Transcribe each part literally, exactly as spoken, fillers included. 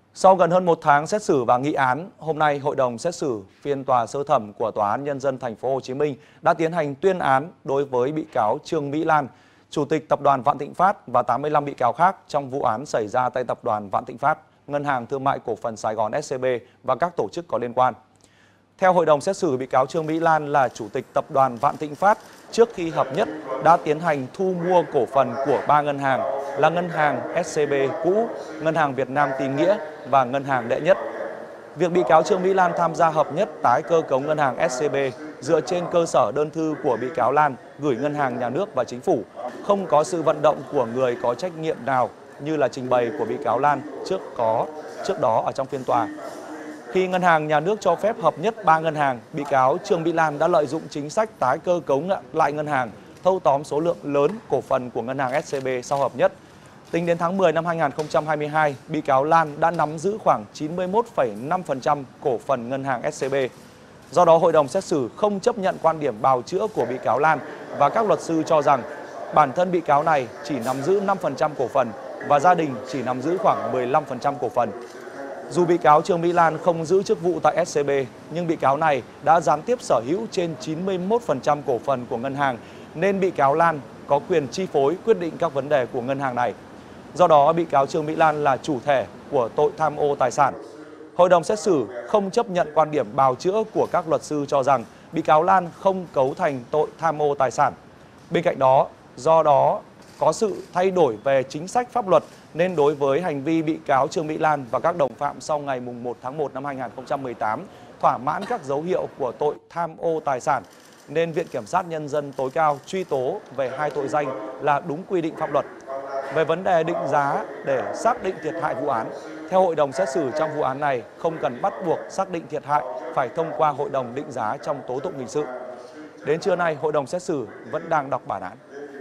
Sau gần hơn một tháng xét xử và nghị án, hôm nay Hội đồng xét xử phiên tòa sơ thẩm của Tòa án Nhân dân Thành phố Hồ Chí Minh đã tiến hành tuyên án đối với bị cáo Trương Mỹ Lan, Chủ tịch Tập đoàn Vạn Thịnh Phát và tám mươi lăm bị cáo khác trong vụ án xảy ra tại Tập đoàn Vạn Thịnh Phát, Ngân hàng Thương mại Cổ phần Sài Gòn ét xê bê và các tổ chức có liên quan. Theo hội đồng xét xử, bị cáo Trương Mỹ Lan là Chủ tịch Tập đoàn Vạn Thịnh Phát trước khi hợp nhất đã tiến hành thu mua cổ phần của ba ngân hàng là Ngân hàng ét xê bê cũ, Ngân hàng Việt Nam Tín Nghĩa và Ngân hàng Đệ Nhất. Việc bị cáo Trương Mỹ Lan tham gia hợp nhất tái cơ cấu Ngân hàng ét xê bê dựa trên cơ sở đơn thư của bị cáo Lan gửi Ngân hàng Nhà nước và Chính phủ, không có sự vận động của người có trách nhiệm nào như là trình bày của bị cáo Lan trước có trước đó ở trong phiên tòa. Khi Ngân hàng Nhà nước cho phép hợp nhất ba ngân hàng, bị cáo Trương Mỹ Lan đã lợi dụng chính sách tái cơ cấu lại ngân hàng, thâu tóm số lượng lớn cổ phần của Ngân hàng ét xê bê sau hợp nhất. Tính đến tháng mười năm hai nghìn không trăm hai mươi hai, bị cáo Lan đã nắm giữ khoảng chín mươi mốt phẩy năm phần trăm cổ phần Ngân hàng ét xê bê. Do đó, hội đồng xét xử không chấp nhận quan điểm bào chữa của bị cáo Lan và các luật sư cho rằng bản thân bị cáo này chỉ nắm giữ năm phần trăm cổ phần và gia đình chỉ nắm giữ khoảng mười lăm phần trăm cổ phần. Dù bị cáo Trương Mỹ Lan không giữ chức vụ tại ét xê bê, nhưng bị cáo này đã gián tiếp sở hữu trên chín mươi mốt phần trăm cổ phần của ngân hàng, nên bị cáo Lan có quyền chi phối quyết định các vấn đề của ngân hàng này. Do đó, bị cáo Trương Mỹ Lan là chủ thể của tội tham ô tài sản. Hội đồng xét xử không chấp nhận quan điểm bào chữa của các luật sư cho rằng bị cáo Lan không cấu thành tội tham ô tài sản. Bên cạnh đó, do đó có sự thay đổi về chính sách pháp luật, nên đối với hành vi bị cáo Trương Mỹ Lan và các đồng phạm sau ngày mùng một tháng một năm hai nghìn không trăm mười tám thỏa mãn các dấu hiệu của tội tham ô tài sản, nên Viện Kiểm sát Nhân dân tối cao truy tố về hai tội danh là đúng quy định pháp luật. Về vấn đề định giá để xác định thiệt hại vụ án, theo hội đồng xét xử trong vụ án này không cần bắt buộc xác định thiệt hại phải thông qua hội đồng định giá trong tố tụng hình sự. Đến trưa nay, hội đồng xét xử vẫn đang đọc bản án.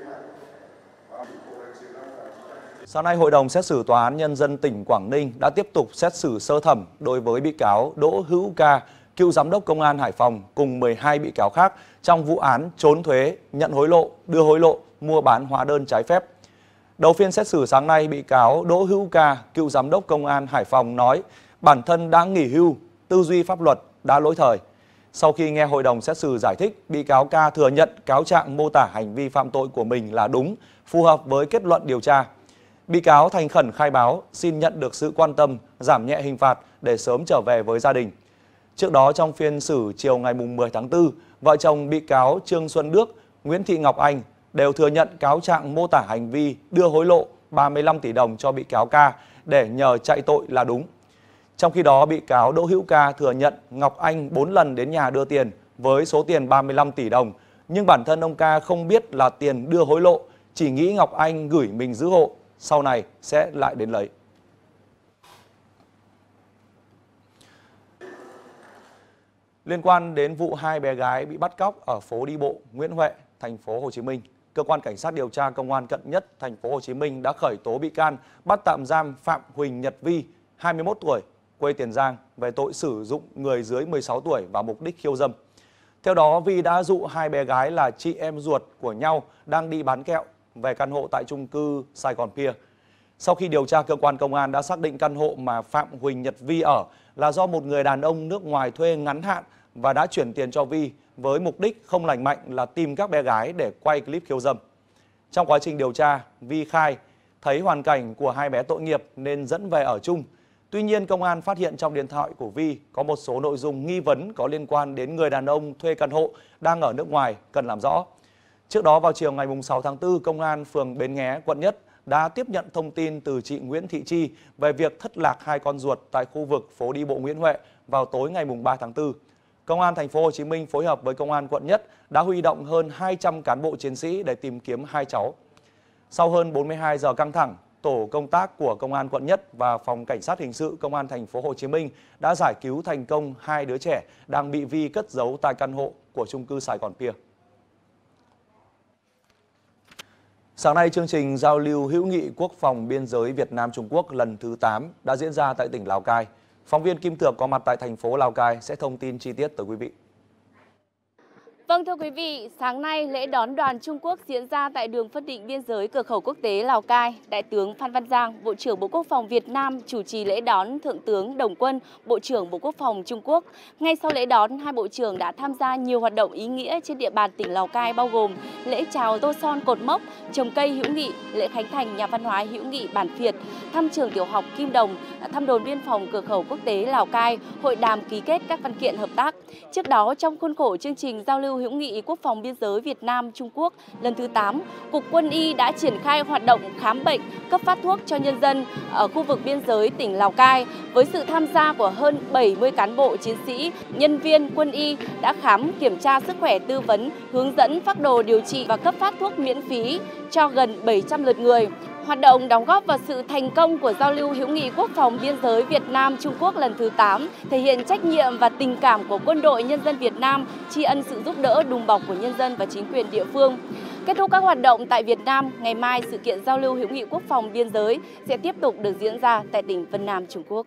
Sáng nay, Hội đồng xét xử Tòa án Nhân dân tỉnh Quảng Ninh đã tiếp tục xét xử sơ thẩm đối với bị cáo Đỗ Hữu Ca, cựu giám đốc Công an Hải Phòng cùng mười hai bị cáo khác trong vụ án trốn thuế, nhận hối lộ, đưa hối lộ, mua bán hóa đơn trái phép. Đầu phiên xét xử sáng nay, bị cáo Đỗ Hữu Ca, cựu giám đốc Công an Hải Phòng nói bản thân đã nghỉ hưu, tư duy pháp luật đã lỗi thời. Sau khi nghe hội đồng xét xử giải thích, bị cáo Ca thừa nhận cáo trạng mô tả hành vi phạm tội của mình là đúng, phù hợp với kết luận điều tra. Bị cáo thành khẩn khai báo, xin nhận được sự quan tâm, giảm nhẹ hình phạt để sớm trở về với gia đình. Trước đó, trong phiên xử chiều ngày mười tháng tư, vợ chồng bị cáo Trương Xuân Đức, Nguyễn Thị Ngọc Anh đều thừa nhận cáo trạng mô tả hành vi đưa hối lộ ba mươi lăm tỷ đồng cho bị cáo Ca để nhờ chạy tội là đúng. Trong khi đó, bị cáo Đỗ Hữu Ca thừa nhận Ngọc Anh bốn lần đến nhà đưa tiền với số tiền ba mươi lăm tỷ đồng, nhưng bản thân ông Ca không biết là tiền đưa hối lộ, chỉ nghĩ Ngọc Anh gửi mình giữ hộ, sau này sẽ lại đến lấy. Liên quan đến vụ hai bé gái bị bắt cóc ở phố đi bộ Nguyễn Huệ, thành phố Hồ Chí Minh, cơ quan cảnh sát điều tra công an Cận Nhất, thành phố Hồ Chí Minh đã khởi tố bị can, bắt tạm giam Phạm Huỳnh Nhật Vi, hai mươi mốt tuổi, quê Tiền Giang về tội sử dụng người dưới mười sáu tuổi vào mục đích khiêu dâm. Theo đó, Vi đã dụ hai bé gái là chị em ruột của nhau đang đi bán kẹo về căn hộ tại chung cư Sài Gòn Pier. Sau khi điều tra, cơ quan công an đã xác định căn hộ mà Phạm Huỳnh Nhật Vi ở là do một người đàn ông nước ngoài thuê ngắn hạn và đã chuyển tiền cho Vi với mục đích không lành mạnh là tìm các bé gái để quay clip khiêu dâm. Trong quá trình điều tra, Vi khai thấy hoàn cảnh của hai bé tội nghiệp nên dẫn về ở chung. Tuy nhiên, công an phát hiện trong điện thoại của Vi có một số nội dung nghi vấn có liên quan đến người đàn ông thuê căn hộ đang ở nước ngoài, cần làm rõ. Trước đó, vào chiều ngày sáu tháng tư, Công an phường Bến Nghé, quận Nhất đã tiếp nhận thông tin từ chị Nguyễn Thị Chi về việc thất lạc hai con ruột tại khu vực phố đi bộ Nguyễn Huệ vào tối ngày ba tháng tư. Công an thành phố Hồ Chí Minh phối hợp với Công an quận Nhất đã huy động hơn hai trăm cán bộ chiến sĩ để tìm kiếm hai cháu. Sau hơn bốn mươi hai giờ căng thẳng, tổ công tác của Công an quận Nhất và Phòng Cảnh sát Hình sự Công an thành phố Hồ Chí Minh đã giải cứu thành công hai đứa trẻ đang bị Vi cất giấu tại căn hộ của chung cư Sài Gòn Pier. Sáng nay, chương trình giao lưu hữu nghị quốc phòng biên giới Việt Nam-Trung Quốc lần thứ tám đã diễn ra tại tỉnh Lào Cai. Phóng viên Kim Thược có mặt tại thành phố Lào Cai sẽ thông tin chi tiết tới quý vị. Vâng, thưa quý vị, sáng nay lễ đón đoàn Trung Quốc diễn ra tại đường phân định biên giới cửa khẩu quốc tế Lào Cai. Đại tướng Phan Văn Giang, Bộ trưởng Bộ Quốc phòng Việt Nam chủ trì lễ đón Thượng tướng Đồng Quân, Bộ trưởng Bộ Quốc phòng Trung Quốc. Ngay sau lễ đón, hai bộ trưởng đã tham gia nhiều hoạt động ý nghĩa trên địa bàn tỉnh Lào Cai bao gồm lễ chào tô son cột mốc, trồng cây hữu nghị, lễ khánh thành nhà văn hóa hữu nghị Bản Việt, thăm trường tiểu học Kim Đồng, thăm đồn biên phòng cửa khẩu quốc tế Lào Cai, hội đàm ký kết các văn kiện hợp tác. Trước đó, trong khuôn khổ chương trình giao lưu hữu nghị quốc phòng biên giới Việt Nam Trung Quốc lần thứ tám, Cục Quân y đã triển khai hoạt động khám bệnh, cấp phát thuốc cho nhân dân ở khu vực biên giới tỉnh Lào Cai với sự tham gia của hơn bảy mươi cán bộ chiến sĩ, nhân viên quân y đã khám kiểm tra sức khỏe, tư vấn, hướng dẫn phác đồ điều trị và cấp phát thuốc miễn phí cho gần bảy trăm lượt người. Hoạt động đóng góp vào sự thành công của giao lưu hữu nghị quốc phòng biên giới Việt Nam Trung Quốc lần thứ tám, thể hiện trách nhiệm và tình cảm của quân đội nhân dân Việt Nam, tri ân sự giúp đỡ đùm bọc của nhân dân và chính quyền địa phương. Kết thúc các hoạt động tại Việt Nam, ngày mai sự kiện giao lưu hữu nghị quốc phòng biên giới sẽ tiếp tục được diễn ra tại tỉnh Vân Nam, Trung Quốc.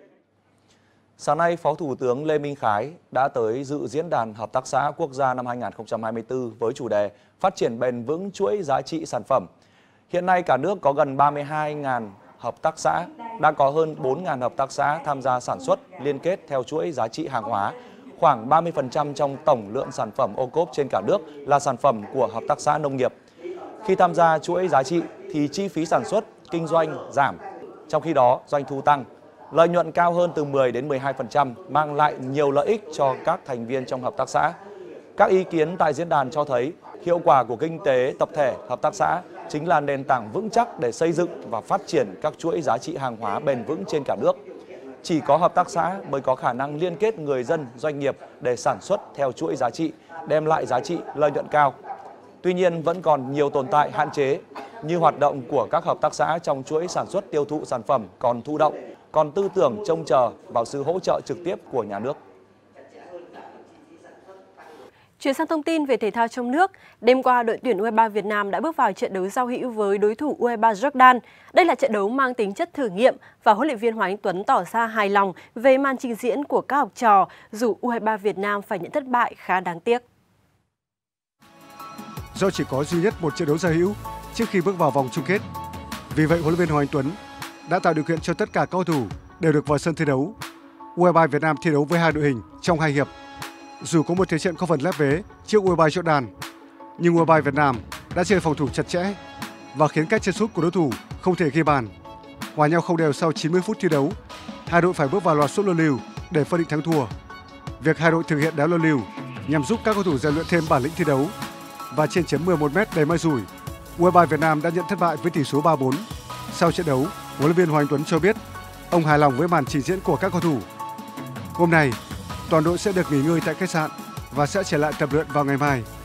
Sáng nay, Phó Thủ tướng Lê Minh Khái đã tới dự diễn đàn Hợp tác xã quốc gia năm hai nghìn không trăm hai mươi tư với chủ đề Phát triển bền vững chuỗi giá trị sản phẩm. Hiện nay cả nước có gần ba mươi hai nghìn hợp tác xã, đã có hơn bốn nghìn hợp tác xã tham gia sản xuất liên kết theo chuỗi giá trị hàng hóa. Khoảng ba mươi phần trăm trong tổng lượng sản phẩm ô cốp trên cả nước là sản phẩm của hợp tác xã nông nghiệp. Khi tham gia chuỗi giá trị thì chi phí sản xuất, kinh doanh giảm, trong khi đó doanh thu tăng. Lợi nhuận cao hơn từ mười đến mười hai phần trăm, mang lại nhiều lợi ích cho các thành viên trong hợp tác xã. Các ý kiến tại diễn đàn cho thấy hiệu quả của kinh tế tập thể hợp tác xã chính là nền tảng vững chắc để xây dựng và phát triển các chuỗi giá trị hàng hóa bền vững trên cả nước. Chỉ có hợp tác xã mới có khả năng liên kết người dân, doanh nghiệp để sản xuất theo chuỗi giá trị, đem lại giá trị lợi nhuận cao. Tuy nhiên vẫn còn nhiều tồn tại hạn chế như hoạt động của các hợp tác xã trong chuỗi sản xuất tiêu thụ sản phẩm còn thụ động, còn tư tưởng trông chờ vào sự hỗ trợ trực tiếp của nhà nước. Chuyển sang thông tin về thể thao trong nước, đêm qua đội tuyển u hai ba Việt Nam đã bước vào trận đấu giao hữu với đối thủ u hai ba Jordan. Đây là trận đấu mang tính chất thử nghiệm và huấn luyện viên Hoàng Anh Tuấn tỏ ra hài lòng về màn trình diễn của các học trò, dù u hai ba Việt Nam phải nhận thất bại khá đáng tiếc. Do chỉ có duy nhất một trận đấu giao hữu trước khi bước vào vòng chung kết, vì vậy huấn luyện viên Hoàng Anh Tuấn đã tạo điều kiện cho tất cả các cầu thủ đều được vào sân thi đấu. u hai ba Việt Nam thi đấu với hai đội hình trong hai hiệp. Dù có một thế trận có phần lép vế trước u hai ba Jordan, nhưng u hai ba Việt Nam đã chơi phòng thủ chặt chẽ và khiến các chân sút của đối thủ không thể ghi bàn. Hòa nhau không đều sau chín mươi phút thi đấu, hai đội phải bước vào loạt sút luân lưu để phân định thắng thua. Việc hai đội thực hiện đá luân lưu nhằm giúp các cầu thủ rèn luyện thêm bản lĩnh thi đấu. Và trên chấm mười một mét đầy may rủi, u hai ba Việt Nam đã nhận thất bại với tỷ số ba bốn. Sau trận đấu, huấn luyện viên Hoàng Anh Tuấn cho biết ông hài lòng với màn trình diễn của các cầu thủ. Hôm nay, toàn đội sẽ được nghỉ ngơi tại khách sạn và sẽ trở lại tập luyện vào ngày mai.